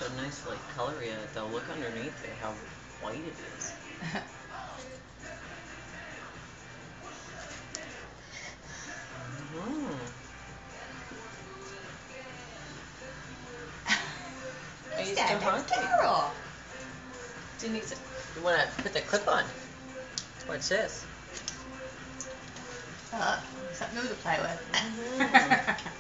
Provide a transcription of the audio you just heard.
a nice like color yet, though. Look underneath it, how white it is. Mm. Are you still hungry? Do you need to? You want to put the clip on? What's this? Look, something new to play with. Mm.